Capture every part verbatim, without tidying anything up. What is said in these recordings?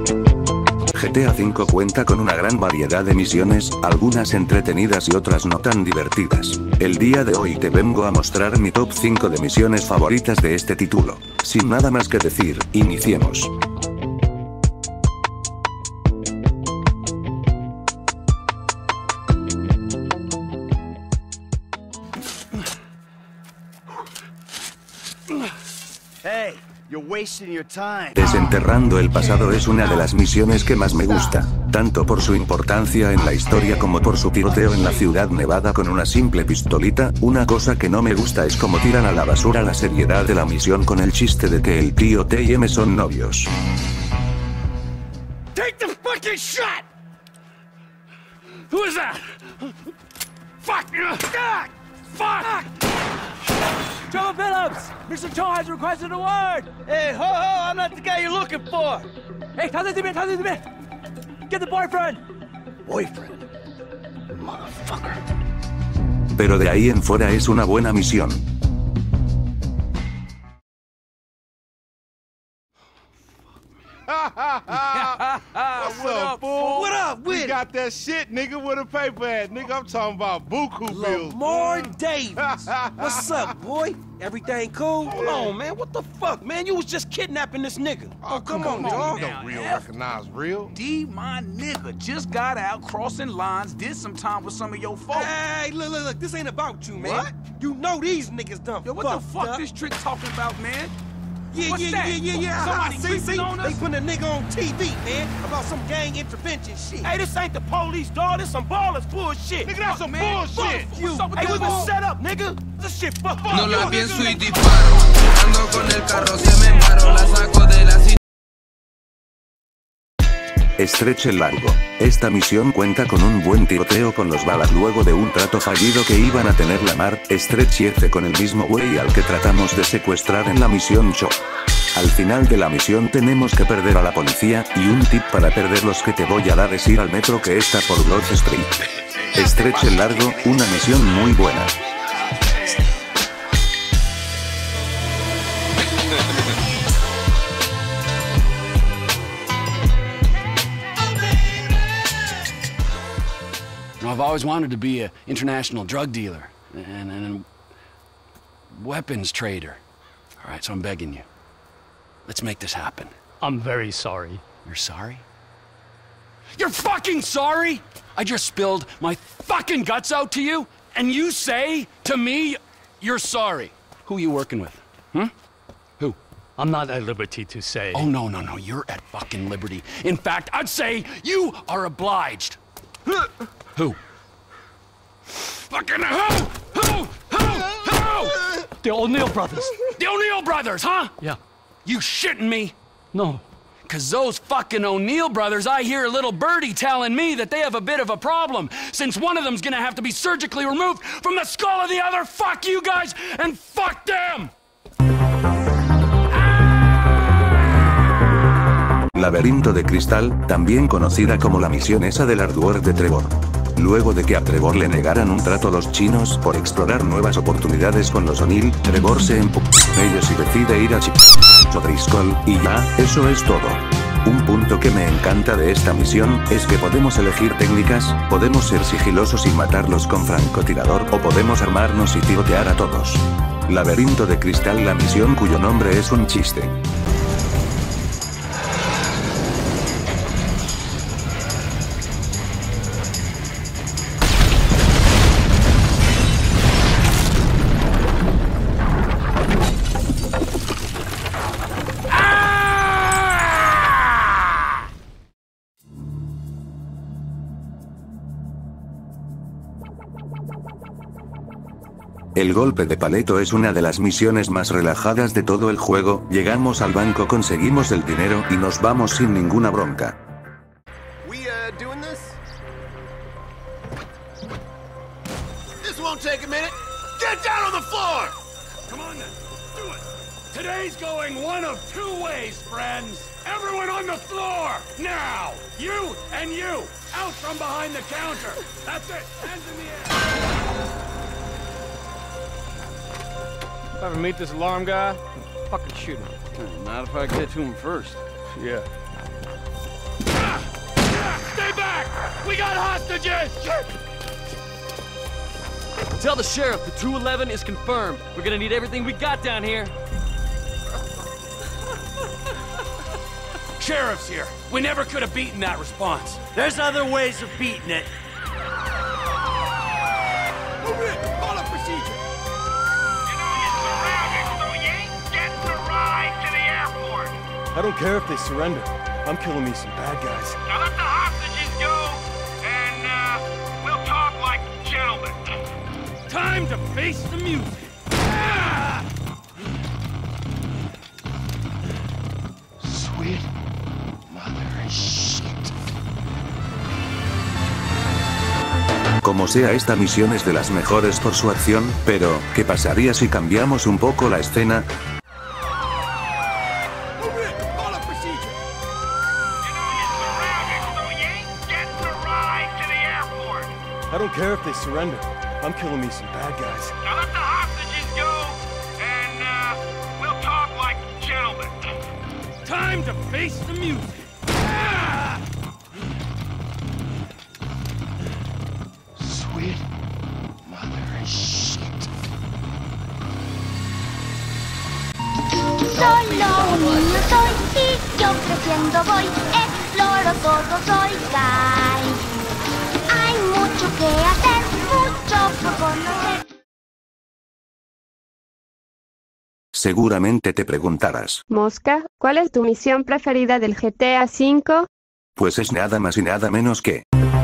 G T A cinco cuenta con una gran variedad de misiones, algunas entretenidas y otras no tan divertidas. El día de hoy te vengo a mostrar mi top cinco de misiones favoritas de este título. Sin nada más que decir, iniciemos. Hey, you're wasting your time. Desenterrando el pasado es una de las misiones que más me gusta, tanto por su importancia en la historia como por su tiroteo en la ciudad nevada con una simple pistolita. Una cosa que no me gusta es cómo tiran a la basura la seriedad de la misión con el chiste de que el tío T y M son novios. Take the fucking shot! Who is that? Fuck! God! Fuck! Trevor Phillips! Mister Cho has requested a word! Hey, ho ho, I'm not the guy you're looking for! Hey, Taz Dimit, Taz Dimit! Get the boyfriend! Boyfriend? Motherfucker. Pero de ahí en fuera es una buena misión. What's What up, up, fool? What up with We it? got that shit, nigga, with a paper at. Nigga, I'm talking about buku bills. Lamar Davis. What's up, boy? Everything cool? Hold on, man. What the fuck, man? You was just kidnapping this nigga. Oh, come, come on, on, dog. now, No real F. recognize real. D, my nigga, just got out crossing lines, did some time with some of your folks. Hey, look, look, look, this ain't about you, man. What? You know these niggas done Yo, what the fucked fuck up. this trick talking about, man? Yeah, What's yeah, that? yeah, yeah, yeah. Somebody see, creeping see? on They us? putting a nigga on T V, man, about some gang intervention shit. Hey, this ain't the police, dog. This some ballers bullshit. Nigga, that's some man. bullshit. Fuck You. What's up with Hey, hey, we we been been set up, nigga. This shit fuck fuck. No you, la nigga. pienso y disparo. Ando con el carro, se me paro, la saco de la cinta. Estreche largo. Esta misión cuenta con un buen tiroteo con los balas luego de un trato fallido que iban a tener la Mar, Stretch y F con el mismo güey al que tratamos de secuestrar en la misión Show. Al final de la misión tenemos que perder a la policía, y un tip para perderlos que te voy a dar es ir al metro que está por Broad Street. Estreche largo, una misión muy buena. I've always wanted to be an international drug dealer and, and a weapons trader. All right, so I'm begging you. Let's make this happen. I'm very sorry. You're sorry? You're fucking sorry? I just spilled my fucking guts out to you, and you say to me, you're sorry. Who are you working with? Hmm? Who? I'm not at liberty to say. Oh, no, no, no, you're at fucking liberty. In fact, I'd say you are obliged. Who? Fucking who? Who? Who? Who? The O'Neill brothers. The O'Neill brothers, huh? Yeah. You shitting me? No. Cause those fucking O'Neill brothers, I hear a little birdie telling me that they have a bit of a problem, since one of them's gonna have to be surgically removed from the skull of the other. Fuck you guys, and fuck them! Laberinto de Cristal, también conocida como la misión esa del Hardware de Trevor. Luego de que a Trevor le negaran un trato los chinos por explorar nuevas oportunidades con los O'Neill, Trevor se empuja con ellos y decide ir a Chip o Driscoll, y ya, eso es todo. Un punto que me encanta de esta misión es que podemos elegir técnicas, podemos ser sigilosos y matarlos con francotirador o podemos armarnos y tirotear a todos. Laberinto de Cristal, la misión cuyo nombre es un chiste. El golpe de paleto es una de las misiones más relajadas de todo el juego. Llegamos al banco, conseguimos el dinero y nos vamos sin ninguna bronca. We, uh, doing this? This won't take a minute. Get down on the floor! Come on then, do it. Today's going one of two ways, friends. Everyone on the floor, now! You and you, out from behind the counter. That's it, hands in the air. If I ever meet this alarm guy, fucking shoot him. Not if I get to him first. Yeah. We got hostages! Tell the sheriff the two eleven is confirmed. We're gonna need everything we got down here. Sheriff's here. We never could have beaten that response. There's other ways of beating it. Move it! Follow procedure! You know you're surrounded, so you ain't getting a ride to the airport. I don't care if they surrender. I'm killing me some bad guys. Now let the hostages go, and, uh, we'll talk like gentlemen. Time to face the music. Ah! Sweet mother shit. Como sea, esta misión es de las mejores por su acción, pero, ¿qué pasaría si cambiamos un poco la escena? Move it! Follow procedure! You know you're surrounded, so you ain't getting a ride to the airport. I don't care if they surrender. I'm killing me some bad guys. Now let the hostages go, and, uh, we'll talk like gentlemen. Time to face the music. Ah! Sweet mother shit. Solo un niño soy y yo creciendo voy, exploro todo, soy Guy. Hay mucho que hacer, mucho por conocer. Seguramente te preguntarás. Mosca, ¿cuál es tu misión preferida del G T A cinco? Pues es nada más y nada menos que...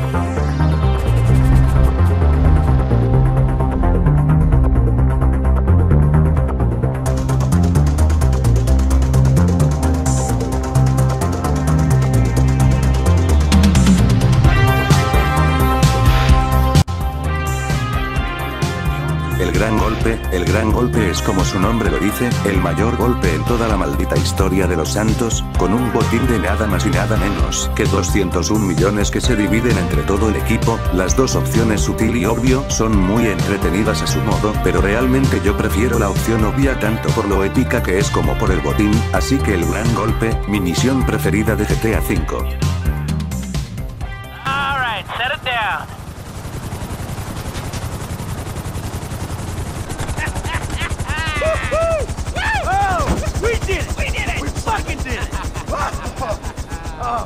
El gran golpe, el gran golpe es como su nombre lo dice, el mayor golpe en toda la maldita historia de los santos, con un botín de nada más y nada menos que doscientos un millones que se dividen entre todo el equipo. Las dos opciones sutil y obvio son muy entretenidas a su modo, pero realmente yo prefiero la opción obvia tanto por lo épica que es como por el botín, así que el gran golpe, mi misión preferida de G T A cinco. Alright, set it down. Oh, we did it! We did it! We fucking did it! Oh.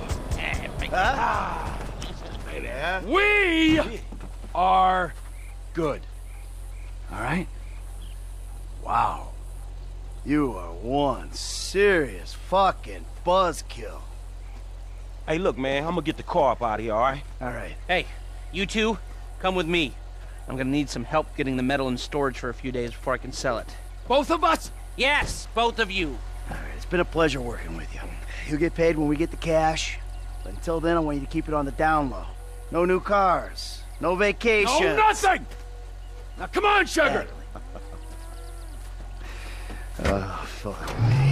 Huh? We are good. All right? Wow. You are one serious fucking buzzkill. Hey, look, man, I'm gonna get the car up out of here, all right? All right. Hey, you two, come with me. I'm gonna need some help getting the metal in storage for a few days before I can sell it. Both of us? Yes, both of you. All right, it's been a pleasure working with you. You'll get paid when we get the cash. But until then, I want you to keep it on the down low. No new cars. No vacations. No, nothing! Now, come on, sugar! Oh, fuck me.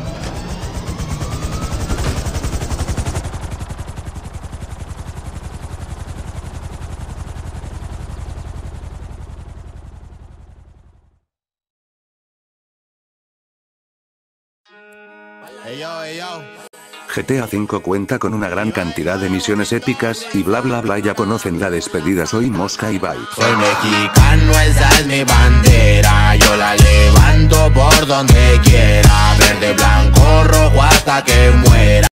Hey, yo, hey, yo. G T A cinco cuenta con una gran cantidad de misiones épicas, y bla bla bla, ya conocen la despedida. Soy Mosca y bye. Soy mexicano, esa es mi bandera. Yo la levanto por donde quiera. Verde, blanco, rojo hasta que muera.